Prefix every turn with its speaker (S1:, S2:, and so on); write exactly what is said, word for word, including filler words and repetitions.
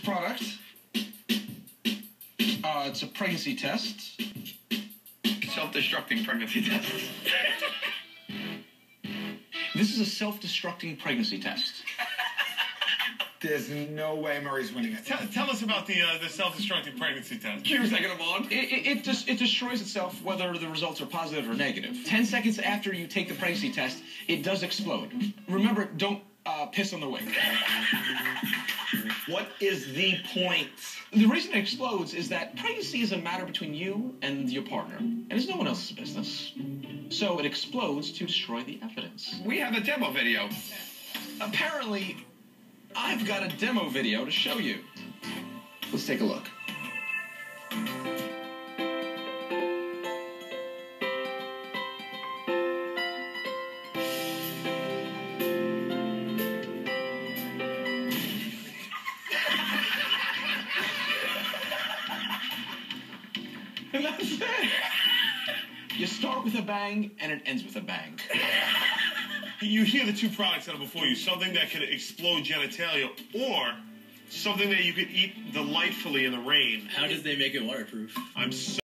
S1: product, uh, it's a pregnancy test.
S2: Self-destructing pregnancy test.
S1: This is a self-destructing pregnancy test.
S3: There's no way Murray's winning it.
S4: Tell, tell us about the uh, the self-destructing pregnancy test.
S2: You're second of all.
S1: It, it, it, just, it destroys itself whether the results are positive or negative. Ten seconds after you take the pregnancy test, it does explode. Remember, don't uh, piss on the way.
S2: What is the point?
S1: The reason it explodes is that pregnancy is a matter between you and your partner, and it's no one else's business. So it explodes to destroy the evidence.
S2: We have a demo video.
S1: Apparently, I've got a demo video to show you. Let's take a look. And that's it. You start with a bang, and it ends with a bang.
S4: You hear the two products that are before you, something that could explode genitalia, or something that you could eat delightfully in the rain.
S5: How did they make it waterproof?
S4: I'm so